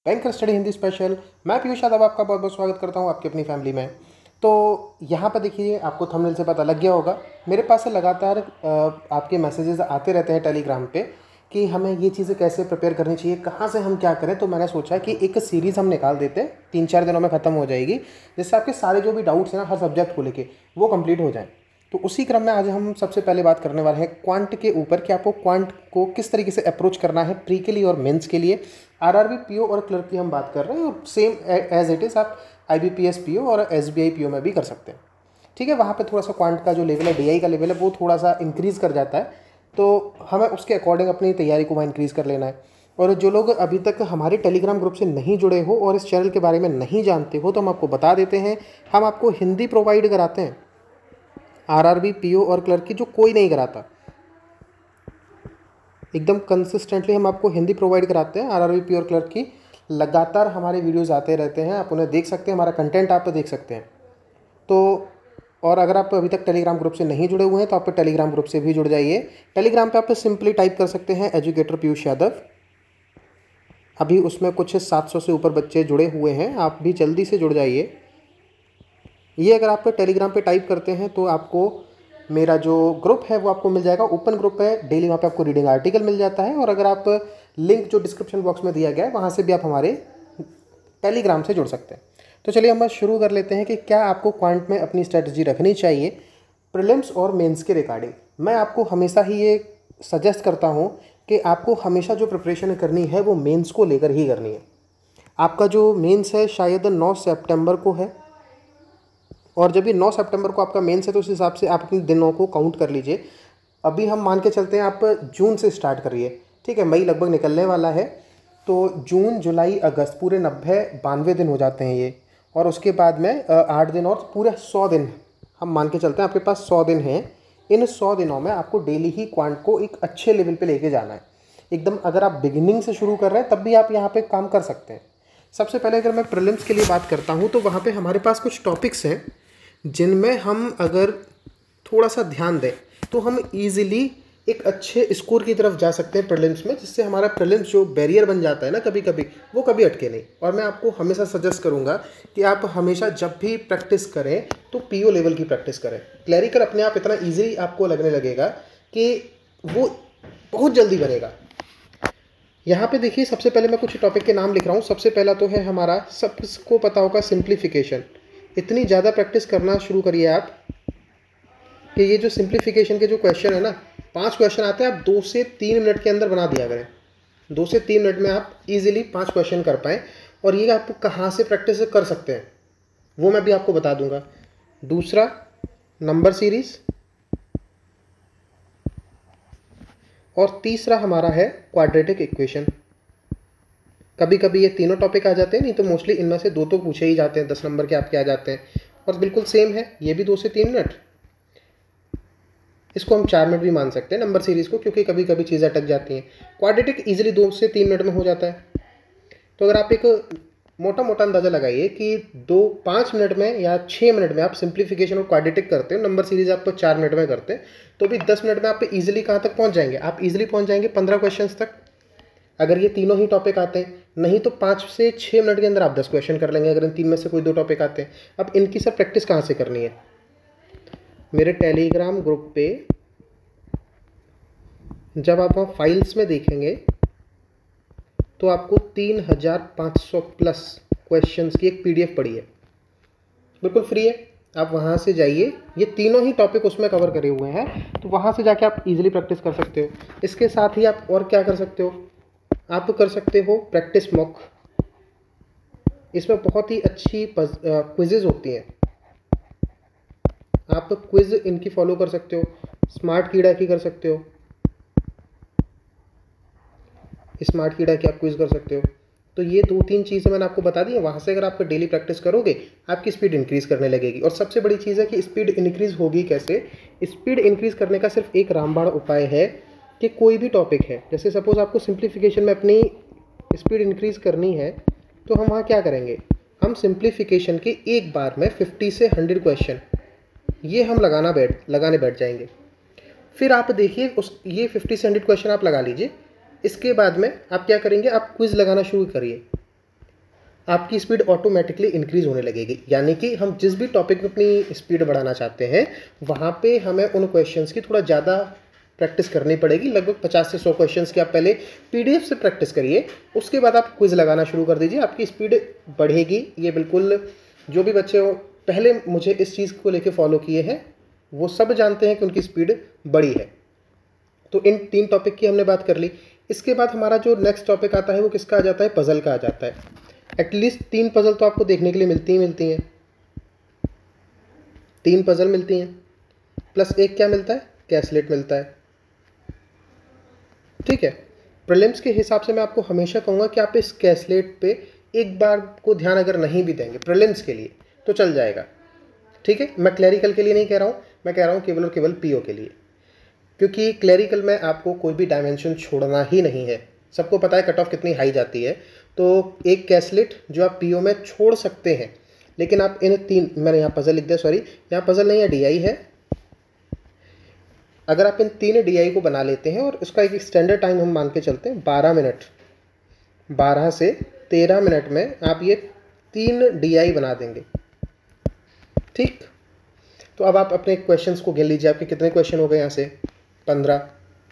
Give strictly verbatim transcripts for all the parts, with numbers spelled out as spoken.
Banker study Hindi special. मैं पीयूष यादव आपका बहुत बहुत स्वागत करता हूं आपकी अपनी फैमिली में। तो यहाँ पर देखिए, आपको थंबनेल से पता लग गया होगा, मेरे पास से लगातार आपके मैसेजेस आते रहते हैं टेलीग्राम पे कि हमें ये चीज़ें कैसे प्रिपेयर करनी चाहिए, कहाँ से हम क्या करें। तो मैंने सोचा कि एक सीरीज़ हम निकाल देते हैं, तीन चार दिनों में ख़त्म हो जाएगी, जिससे आपके सारे जो भी डाउट्स हैं ना हर सब्जेक्ट को लेके वो कंप्लीट हो जाएं। तो उसी क्रम में आज हम सबसे पहले बात करने वाले हैं क्वांट के ऊपर कि आपको क्वांट को किस तरीके से अप्रोच करना है प्री के लिए और मेंस के लिए। आरआरबी पीओ और क्लर्क की हम बात कर रहे हैं, और सेम एज इट इज़ आप आईबीपीएस पीओ और एसबीआई पीओ में भी कर सकते हैं। ठीक है, वहाँ पे थोड़ा सा क्वांट का जो लेवल है, डीआई का लेवल है, वो थोड़ा सा इंक्रीज़ कर जाता है, तो हमें उसके अकॉर्डिंग अपनी तैयारी को वहाँ इंक्रीज़ कर लेना है। और जो लोग अभी तक हमारे टेलीग्राम ग्रुप से नहीं जुड़े हो और इस चैनल के बारे में नहीं जानते हो, तो हम आपको बता देते हैं, हम आपको हिंदी प्रोवाइड कराते हैं आरआरबी पीओ और क्लर्क की, जो कोई नहीं कराता। एकदम कंसिस्टेंटली हम आपको हिंदी प्रोवाइड कराते हैं आरआरबी पीओ और क्लर्क की। लगातार हमारे वीडियोस आते रहते हैं, आप उन्हें देख सकते हैं, हमारा कंटेंट आप देख सकते हैं। तो और अगर आप अभी तक टेलीग्राम ग्रुप से नहीं जुड़े हुए हैं तो आप टेलीग्राम ग्रुप से भी जुड़ जाइए। टेलीग्राम पे आप सिंपली टाइप कर सकते हैं एजुकेटर पीयूष यादव। अभी उसमें कुछ सात सौ से ऊपर बच्चे जुड़े हुए हैं, आप भी जल्दी से जुड़ जाइए। ये अगर आप टेलीग्राम पे टाइप करते हैं तो आपको मेरा जो ग्रुप है वो आपको मिल जाएगा, ओपन ग्रुप है, डेली वहाँ पे आपको रीडिंग आर्टिकल मिल जाता है। और अगर आप लिंक जो डिस्क्रिप्शन बॉक्स में दिया गया है वहाँ से भी आप हमारे टेलीग्राम से जुड़ सकते हैं। तो चलिए हम शुरू कर लेते हैं कि क्या आपको क्वांट में अपनी स्ट्रेटजी रखनी चाहिए प्रीलिम्स और मेंस के रिगार्डिंग। मैं आपको हमेशा ही ये सजेस्ट करता हूँ कि आपको हमेशा जो प्रिपरेशन करनी है वो मेंस को लेकर ही करनी है। आपका जो मेंस है शायद नौ सितंबर को है, और जब भी नौ सितंबर को आपका मेंस है तो उस हिसाब से आप अपने दिनों को काउंट कर लीजिए। अभी हम मान के चलते हैं आप जून से स्टार्ट करिए, ठीक है, मई लगभग निकलने वाला है, तो जून जुलाई अगस्त पूरे नब्बे बानवे दिन हो जाते हैं ये। और उसके बाद में आठ दिन और पूरे सौ दिन हम मान के चलते हैं आपके पास सौ दिन हैं। इन सौ दिनों में आपको डेली ही क्वांट को एक अच्छे लेवल पे लेके जाना है एकदम। अगर आप बिगिनिंग से शुरू कर रहे हैं तब भी आप यहाँ पे काम कर सकते हैं। सबसे पहले अगर मैं प्रीलिम्स के लिए बात करता हूँ तो वहाँ पे हमारे पास कुछ टॉपिक्स हैं जिनमें हम अगर थोड़ा सा ध्यान दें तो हम इजीली एक अच्छे स्कोर की तरफ जा सकते हैं प्रीलिम्स में, जिससे हमारा प्रीलिम्स जो बैरियर बन जाता है ना कभी कभी, वो कभी अटके नहीं। और मैं आपको हमेशा सजेस्ट करूंगा कि आप हमेशा जब भी प्रैक्टिस करें तो पीओ लेवल की प्रैक्टिस करें। क्लैरिकल अपने आप इतना ईजी आपको लगने लगेगा कि वो बहुत जल्दी बनेगा। यहाँ पे देखिए, सबसे पहले मैं कुछ टॉपिक के नाम लिख रहा हूँ। सबसे पहला तो है हमारा, सबको पता होगा, सिंप्लीफिकेशन। इतनी ज़्यादा प्रैक्टिस करना शुरू करिए आप कि ये जो सिंप्लीफिकेशन के जो क्वेश्चन है ना, पांच क्वेश्चन आते हैं, आप दो से तीन मिनट के अंदर बना दिया करें। दो से तीन मिनट में आप इजीली पांच क्वेश्चन कर पाएँ। और ये आप कहाँ से प्रैक्टिस कर सकते हैं वो मैं भी आपको बता दूंगा। दूसरा, नंबर सीरीज। और तीसरा हमारा है क्वाड्रेटिक इक्वेशन। कभी कभी ये तीनों टॉपिक आ जाते हैं, नहीं तो मोस्टली इनमें से दो तो पूछे ही जाते हैं, दस नंबर के आपके आ जाते हैं। और बिल्कुल सेम है, ये भी दो से तीन मिनट। इसको हम चार मिनट भी मान सकते हैं नंबर सीरीज़ को, क्योंकि कभी कभी चीज़ें अटक जाती हैं। क्वाड्रेटिक इजीली दो से तीन मिनट में हो जाता है। तो अगर आप एक मोटा मोटा अंदाज़ा लगाइए कि दो पाँच मिनट में या छः मिनट में आप सिंप्लीफिकेशन और क्वाड्रेटिक करते हो, नंबर सीरीज आप चार मिनट में करते हैं, तो भी दस मिनट में आप ईजिली कहाँ तक पहुँच जाएंगे? आप ईजिली पहुँच जाएंगे पंद्रह क्वेश्चन तक, अगर ये तीनों ही टॉपिक आते हैं। नहीं तो पाँच से छः मिनट के अंदर आप दस क्वेश्चन कर लेंगे, अगर इन तीन में से कोई दो टॉपिक आते हैं। अब इनकी सब प्रैक्टिस कहाँ से करनी है? मेरे टेलीग्राम ग्रुप पे जब आप वहाँ फाइल्स में देखेंगे तो आपको तीन हज़ार पाँच सौ प्लस क्वेश्चंस की एक पीडीएफ पड़ी है, बिल्कुल फ्री है। आप वहाँ से जाइए, ये तीनों ही टॉपिक उसमें कवर करे हुए हैं, तो वहाँ से जाके आप इजीली प्रैक्टिस कर सकते हो। इसके साथ ही आप और क्या कर सकते हो? आप कर सकते हो प्रैक्टिस मॉक। इसमें बहुत ही अच्छी क्विजेज होती हैं, आप क्विज इनकी फॉलो कर सकते हो। स्मार्ट कीड़ा की कर सकते हो, स्मार्ट कीड़ा की आप क्विज कर सकते हो। तो ये दो तीन चीज़ें मैंने आपको बता दी हैं। वहाँ से अगर आप डेली प्रैक्टिस करोगे आपकी स्पीड इंक्रीज़ करने लगेगी। और सबसे बड़ी चीज़ है कि स्पीड इंक्रीज़ होगी कैसे? स्पीड इंक्रीज़ करने का सिर्फ एक रामबाण उपाय है कि कोई भी टॉपिक है, जैसे सपोज आपको सिंप्लीफिकेशन में अपनी स्पीड इंक्रीज़ करनी है, तो हम वहाँ क्या करेंगे? हम सिंप्लीफिकेशन के एक बार में फिफ्टी से हंड्रेड क्वेश्चन ये हम लगाना बैठ लगाने बैठ जाएंगे। फिर आप देखिए, उस ये फिफ्टी से हंड्रेड क्वेश्चन आप लगा लीजिए। इसके बाद में आप क्या करेंगे? आप क्विज़ लगाना शुरू करिए। आपकी स्पीड ऑटोमेटिकली इंक्रीज होने लगेगी। यानी कि हम जिस भी टॉपिक में अपनी स्पीड बढ़ाना चाहते हैं वहाँ पे हमें उन क्वेश्चंस की थोड़ा ज़्यादा प्रैक्टिस करनी पड़ेगी। लगभग पचास से सौ क्वेश्चंस की आप पहले पीडीएफ से प्रैक्टिस करिए, उसके बाद आप क्विज़ लगाना शुरू कर दीजिए, आपकी स्पीड बढ़ेगी। ये बिल्कुल जो भी बच्चे पहले मुझे इस चीज़ को लेके फॉलो किए हैं वो सब जानते हैं कि उनकी स्पीड बढ़ी है। तो इन तीन टॉपिक की हमने बात कर ली। इसके बाद हमारा जो नेक्स्ट टॉपिक आता है वो किसका आ जाता है, पज़ल का आ जाता है। एटलीस्ट तीन पज़ल तो आपको देखने के लिए मिलती ही मिलती हैं, तीन पज़ल मिलती हैं, प्लस एक क्या मिलता है, कैसलेट मिलता है। ठीक है, प्रीलिम्स के हिसाब से मैं आपको हमेशा कहूँगा कि आप इस कैसलेट पे एक बार को ध्यान अगर नहीं भी देंगे प्रीलिम्स के लिए तो चल जाएगा। ठीक है, मैं क्लैरिकल के लिए नहीं कह रहा हूँ, मैं कह रहा हूँ केवल और केवल पीओ के लिए, क्योंकि क्लैरिकल में आपको कोई भी डायमेंशन छोड़ना ही नहीं है। सबको पता है कट ऑफ कितनी हाई जाती है, तो एक कैसलेट जो आप पीओ में छोड़ सकते हैं, लेकिन आप इन तीन, मैंने यहाँ पज़ल लिख दिया, सॉरी यहाँ पज़ल नहीं है डीआई है। अगर आप इन तीन डीआई को बना लेते हैं और उसका एक स्टैंडर्ड टाइम हम मान के चलते हैं बारह मिनट, बारह से तेरह मिनट में आप ये तीन डीआई बना देंगे। ठीक, तो अब आप अपने क्वेश्चंस को गिन लीजिए, आपके कितने क्वेश्चन हो गए यहाँ से, पंद्रह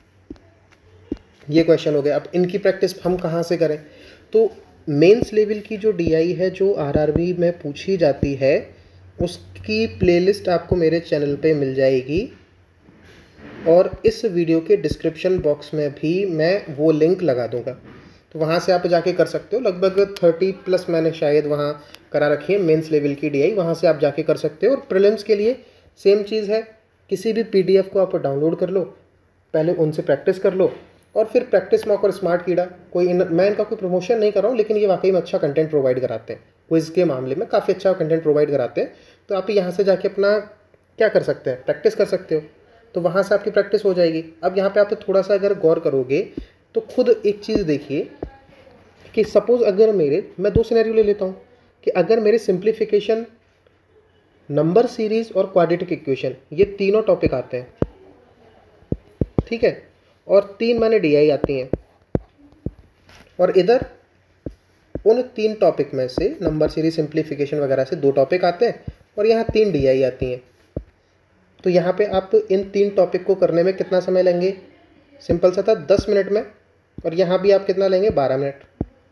ये क्वेश्चन हो गए। अब इनकी प्रैक्टिस हम कहाँ से करें, तो मेंस लेवल की जो डीआई है जो आरआरबी में पूछी जाती है उसकी प्लेलिस्ट आपको मेरे चैनल पे मिल जाएगी, और इस वीडियो के डिस्क्रिप्शन बॉक्स में भी मैं वो लिंक लगा दूंगा, तो वहाँ से आप जाके कर सकते हो। लगभग तीस प्लस मैंने शायद वहाँ करा रखी है मेंस लेवल की डीआई, वहाँ से आप जाके कर सकते हो। और प्रीलिम्स के लिए सेम चीज़ है, किसी भी पीडीएफ को आप डाउनलोड कर लो, पहले उनसे प्रैक्टिस कर लो, और फिर प्रैक्टिस मॉक और स्मार्ट कीड़ा, कोई इन, मैं इनका कोई प्रमोशन नहीं कर रहा हूँ, लेकिन ये वाकई में अच्छा कंटेंट प्रोवाइड कराते हैं। क्विज़ के मामले में काफ़ी अच्छा कंटेंट प्रोवाइड कराते हैं, तो आप यहाँ से जाके अपना क्या कर सकते हैं, प्रैक्टिस कर सकते हो, तो वहाँ से आपकी प्रैक्टिस हो जाएगी। अब यहाँ पे आप थोड़ा सा अगर गौर करोगे तो खुद एक चीज़ देखिए कि सपोज़ अगर मेरे, मैं दो सिनेरियो ले लेता हूँ कि अगर मेरे सिंप्लीफिकेशन, नंबर सीरीज़ और क्वाड्रेटिक इक्वेशन ये तीनों टॉपिक आते हैं, ठीक है, और तीन मैंने डीआई आती हैं, और इधर उन तीन टॉपिक में से नंबर सीरीज, सिंप्लीफिकेशन वगैरह से दो टॉपिक आते हैं, और यहाँ तीन डीआई आती हैं, तो यहाँ पे आप इन तीन टॉपिक को करने में कितना समय लेंगे, सिंपल सा था दस मिनट में, और यहाँ भी आप कितना लेंगे, बारह मिनट।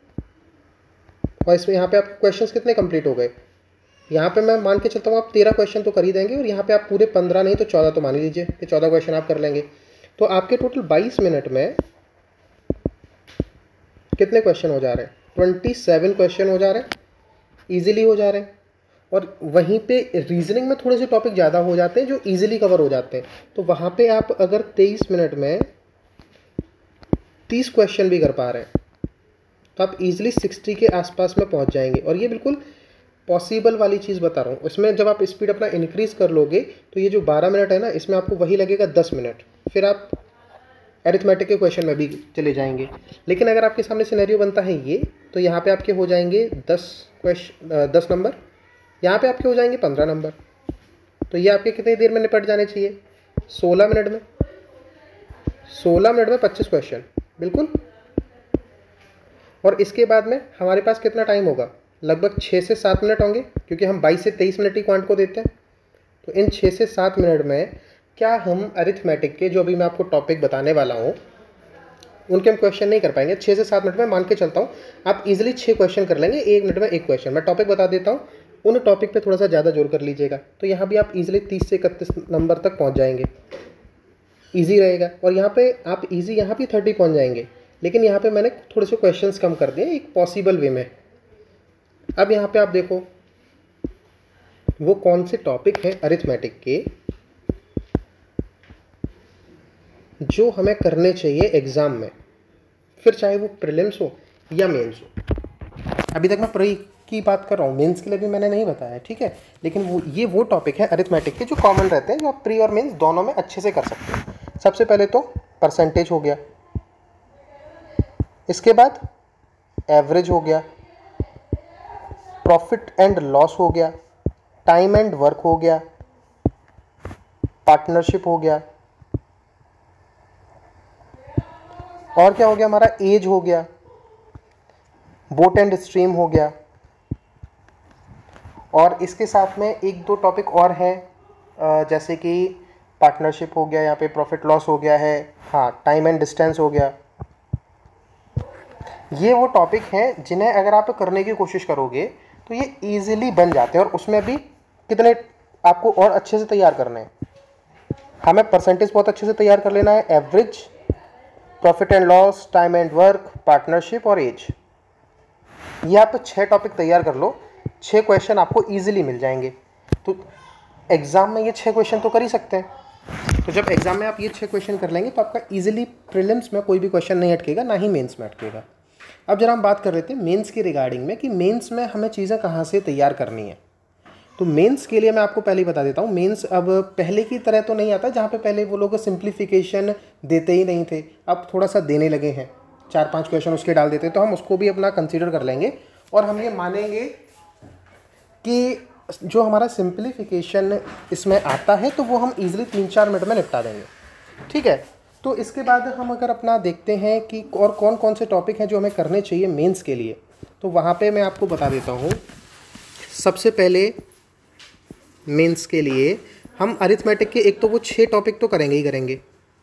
और इसमें यहाँ पे आप क्वेश्चंस कितने कंप्लीट हो गए, यहाँ पे मैं मान के चलता हूँ आप तेरह क्वेश्चन तो कर ही देंगे, और यहाँ पे आप पूरे पंद्रह नहीं तो चौदह तो मान ही लीजिए कि चौदह क्वेश्चन आप कर लेंगे, तो आपके टोटल बाईस मिनट में कितने क्वेश्चन हो जा रहे हैं, सत्ताईस क्वेश्चन हो जा रहे हैं, ईजिली हो जा रहे हैं। और वहीं पे रीजनिंग में थोड़े से टॉपिक ज़्यादा हो जाते हैं जो इजीली कवर हो जाते हैं, तो वहाँ पे आप अगर तेईस मिनट में तीस क्वेश्चन भी कर पा रहे हैं तो आप इजीली साठ के आसपास में पहुँच जाएंगे। और ये बिल्कुल पॉसिबल वाली चीज़ बता रहा हूँ। इसमें जब आप स्पीड अपना इंक्रीज़ कर लोगे तो ये जो बारह मिनट है ना, इसमें आपको वही लगेगा दस मिनट, फिर आप अरिथमेटिक के क्वेश्चन में भी चले जाएंगे। लेकिन अगर आपके सामने सिनेरियो बनता है ये, तो यहाँ पे आपके हो जाएंगे दस क्वेश्चन, दस नंबर, यहाँ पे आपके हो जाएंगे पंद्रह नंबर, तो ये आपके कितनी देर में निपट जाने चाहिए, सोलह मिनट में, सोलह मिनट में पच्चीस क्वेश्चन बिल्कुल। और इसके बाद में हमारे पास कितना टाइम होगा, लगभग छः से सात मिनट होंगे, क्योंकि हम बाईस से तेईस मिनट ही क्वांट को देते हैं। तो इन छः से सात मिनट में क्या हम अरिथमेटिक के जो अभी मैं आपको टॉपिक बताने वाला हूँ उनके हम क्वेश्चन नहीं कर पाएंगे। छः से सात मिनट में मान के चलता हूँ आप इजीली छः क्वेश्चन कर लेंगे, एक मिनट में एक क्वेश्चन। मैं टॉपिक बता देता हूँ, उन टॉपिक पे थोड़ा सा ज़्यादा जोर कर लीजिएगा, तो यहाँ भी आप इजीली तीस से इकतीस नंबर तक पहुँच जाएंगे, ईजी रहेगा। और यहाँ पे आप ईजी यहाँ भी थर्टी पहुँच जाएंगे, लेकिन यहाँ पे मैंने थोड़े से क्वेश्चंस कम कर दिए एक पॉसिबल वे में। अब यहाँ पे आप देखो वो कौन से टॉपिक हैं अरिथमेटिक के जो हमें करने चाहिए एग्ज़ाम में, फिर चाहे वो प्रीलिम्स हो या मेंस हो। अभी तक मैं प्री की बात कर रहा हूँ, मेंस के लिए भी मैंने नहीं बताया, ठीक है, लेकिन वो ये वो टॉपिक है अरिथमेटिक के जो कॉमन रहते हैं, जो आप प्री और मेंस दोनों में अच्छे से कर सकते हैं। सबसे पहले तो परसेंटेज हो गया, इसके बाद एवरेज हो गया, प्रॉफिट एंड लॉस हो गया, टाइम एंड वर्क हो गया, पार्टनरशिप हो गया, और क्या हो गया हमारा, एज हो गया, बोट एंड स्ट्रीम हो गया, और इसके साथ में एक दो टॉपिक और हैं, जैसे कि पार्टनरशिप हो गया, यहाँ पे प्रॉफिट लॉस हो गया है, हाँ टाइम एंड डिस्टेंस हो गया। ये वो टॉपिक हैं जिन्हें अगर आप करने की कोशिश करोगे तो ये ईजिली बन जाते हैं। और उसमें भी कितने आपको और अच्छे से तैयार करने हैं, हमें परसेंटेज बहुत अच्छे से तैयार कर लेना है, average, profit and loss, time and work, partnership और एज। ये आप छः टॉपिक तैयार कर लो, छः क्वेश्चन आपको ईजिली मिल जाएंगे। तो एग्ज़ाम में ये छः क्वेश्चन तो कर ही सकते हैं। तो जब एग्ज़ाम में आप ये छः क्वेश्चन कर लेंगे तो आपका ईजिली प्रीलिम्स में कोई भी क्वेश्चन नहीं अटकेगा, ना ही मेंस में अटकेगा। अब जरा हम बात कर रहे थे मेंस की रिगार्डिंग में कि मेंस में हमें चीज़ें कहाँ से तैयार करनी है। तो मेंस के लिए मैं आपको पहले ही बता देता हूँ, मेंस अब पहले की तरह तो नहीं आता, जहाँ पे पहले वो लोग सिंप्लीफिकेशन देते ही नहीं थे, अब थोड़ा सा देने लगे हैं, चार पांच क्वेश्चन उसके डाल देते हैं। तो हम उसको भी अपना कंसीडर कर लेंगे और हम ये मानेंगे कि जो हमारा सिंप्लीफिकेशन इसमें आता है तो वो हम ईजिली तीन चार मिनट में निपटा देंगे, ठीक है। तो इसके बाद हम अगर अपना देखते हैं कि और कौन कौन से टॉपिक हैं जो हमें करने चाहिए मेंस के लिए, तो वहाँ पे मैं आपको बता देता हूँ। सबसे पहले मेंस के लिए हम अरिथमेटिक के एक तो वो छः टॉपिक तो करेंगे ही करेंगे,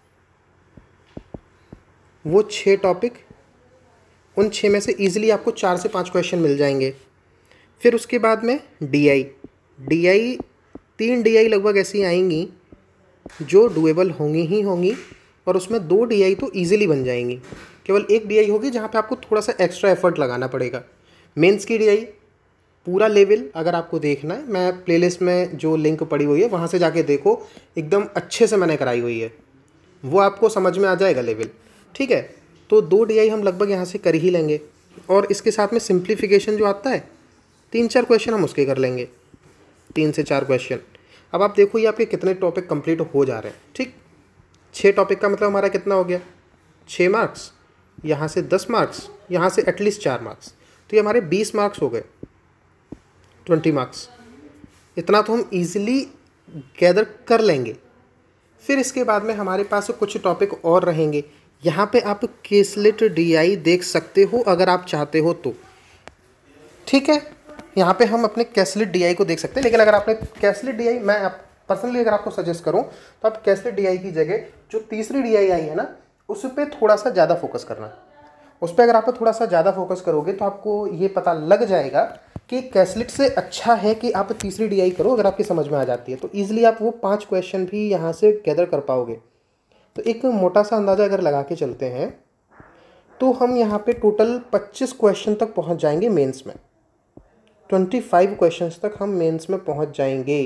वो छः टॉपिक, उन छः में से ईजिली आपको चार से पाँच क्वेश्चन मिल जाएंगे। फिर उसके बाद में डीआई, डीआई तीन डीआई लगभग ऐसी आएंगी जो डुएबल होंगी ही होंगी, और उसमें दो डीआई तो ईजिली बन जाएंगी। केवल एक डीआई होगी जहाँ पे आपको थोड़ा सा एक्स्ट्रा एफर्ट लगाना पड़ेगा। मेंस की डीआई पूरा लेवल अगर आपको देखना है, मैं प्लेलिस्ट में जो लिंक पड़ी हुई है वहाँ से जाके देखो, एकदम अच्छे से मैंने कराई हुई है, वो आपको समझ में आ जाएगा लेवल, ठीक है। तो दो डीआई हम लगभग यहाँ से कर ही लेंगे। और इसके साथ में सिंप्लीफिकेशन जो आता है, तीन चार क्वेश्चन हम उसके कर लेंगे, तीन से चार क्वेश्चन। अब आप देखो ये आपके कितने टॉपिक कंप्लीट हो जा रहे हैं, ठीक। छः टॉपिक का मतलब हमारा कितना हो गया, छः मार्क्स, यहाँ से दस मार्क्स, यहाँ से एटलीस्ट चार मार्क्स, तो ये हमारे बीस मार्क्स हो गए, ट्वेंटी मार्क्स। इतना तो हम इजीली गैदर कर लेंगे। फिर इसके बाद में हमारे पास कुछ टॉपिक और रहेंगे। यहाँ पे आप केसलेट डीआई देख सकते हो अगर आप चाहते हो तो, ठीक है। यहाँ पे हम अपने कैसलेट डीआई को देख सकते हैं, लेकिन अगर आपने कैसलेट डीआई, मैं आप पर्सनली अगर आपको सजेस्ट करूँ तो आप कैसलेट डीआई की जगह जो तीसरी डीआई आई है ना, उस पर थोड़ा सा ज़्यादा फोकस करना। उस पर अगर आप थोड़ा सा ज़्यादा फोकस करोगे तो आपको ये पता लग जाएगा कि कैसलेट से अच्छा है कि आप तीसरी डीआई करो। अगर आपकी समझ में आ जाती है तो ईजिली आप वो पाँच क्वेश्चन भी यहाँ से गैदर कर पाओगे। तो एक मोटा सा अंदाज़ा अगर लगा के चलते हैं तो हम यहाँ पे टोटल पच्चीस क्वेश्चन तक पहुँच जाएंगे मेंस में, पच्चीस क्वेश्चंस तक हम मेंस में पहुँच जाएंगे।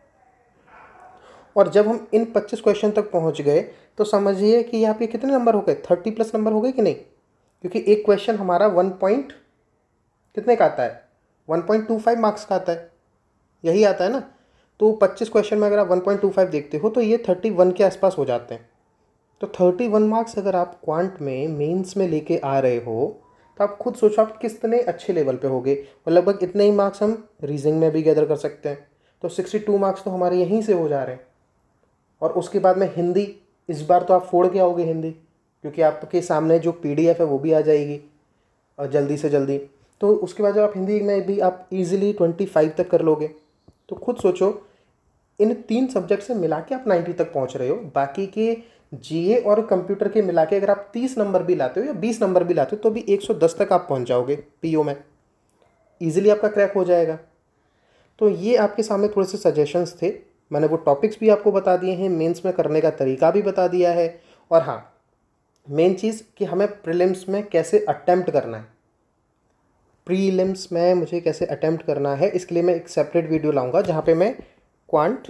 और जब हम इन पच्चीस क्वेश्चन तक पहुँच गए तो समझिए कि यहाँ पे कितने नंबर हो गए, तीस प्लस नंबर हो गए कि नहीं, क्योंकि एक क्वेश्चन हमारा वन पॉइंट कितने का आता है, one point two five marks का आता है, यही आता है ना। तो पच्चीस क्वेश्चन में अगर आप वन पॉइंट टू फाइव देखते हो तो ये इकतीस के आसपास हो जाते हैं। तो इकतीस मार्क्स अगर आप क्वांट में मेंस में लेके आ रहे हो तो आप खुद सोचो आप कितने अच्छे लेवल पे होगे। और लगभग इतने ही मार्क्स हम रीजनिंग में भी गैदर कर सकते हैं, तो बासठ मार्क्स तो हमारे यहीं से हो जा रहे हैं। और उसके बाद में हिंदी, इस बार तो आप फोड़ के आओगे हिंदी, क्योंकि आपके सामने जो पीडीएफ है वो भी आ जाएगी और जल्दी से जल्दी। तो उसके बाद जब आप हिंदी में भी आप इजीली पच्चीस तक कर लोगे, तो खुद सोचो इन तीन सब्जेक्ट से मिला के आप नब्बे तक पहुंच रहे हो। बाकी के जीए और कंप्यूटर के मिला के अगर आप तीस नंबर भी लाते हो या बीस नंबर भी लाते हो तो भी एक सौ दस तक आप पहुंच जाओगे पीओ में, इजीली आपका क्रैक हो जाएगा। तो ये आपके सामने थोड़े से सजेशंस थे, मैंने वो टॉपिक्स भी आपको बता दिए हैं, मेंस में करने का तरीका भी बता दिया है। और हाँ, मेन चीज़ कि हमें प्रीलिम्स में कैसे अटेम्प्ट करना है, प्रीलिम्स में मुझे कैसे अटेम्प्ट करना है, इसके लिए मैं एक सेपरेट वीडियो लाऊंगा जहाँ पे मैं क्वांट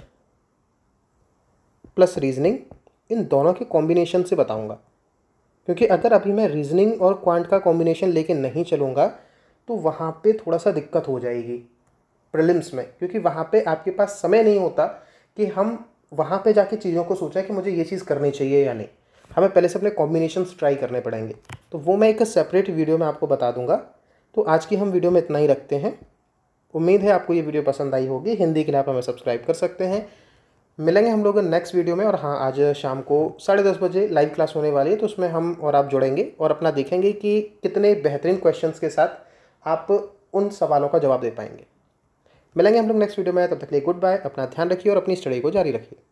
प्लस रीजनिंग इन दोनों के कॉम्बिनेशन से बताऊंगा। क्योंकि अगर अभी मैं रीजनिंग और क्वांट का कॉम्बिनेशन लेके नहीं चलूँगा तो वहाँ पे थोड़ा सा दिक्कत हो जाएगी प्रीलिम्स में, क्योंकि वहाँ पे आपके पास समय नहीं होता कि हम वहाँ पे जाके चीज़ों को सोचें कि मुझे ये चीज़ करनी चाहिए या नहीं। हमें पहले से अपने कॉम्बिनेशंस ट्राई करने पड़ेंगे, तो वो मैं एक सेपरेट वीडियो में आपको बता दूंगा। तो आज की हम वीडियो में इतना ही रखते हैं। उम्मीद है आपको ये वीडियो पसंद आई होगी। हिंदी के लिए आप हमें सब्सक्राइब कर सकते हैं। मिलेंगे हम लोग नेक्स्ट वीडियो में। और हाँ, आज शाम को साढ़े दस बजे लाइव क्लास होने वाली है, तो उसमें हम और आप जुड़ेंगे और अपना देखेंगे कि कितने बेहतरीन क्वेश्चंस के साथ आप उन सवालों का जवाब दे पाएंगे। मिलेंगे हम लोग नेक्स्ट वीडियो में, तब तक के लिए गुड बाय, अपना ध्यान रखिए और अपनी स्टडी को जारी रखिए।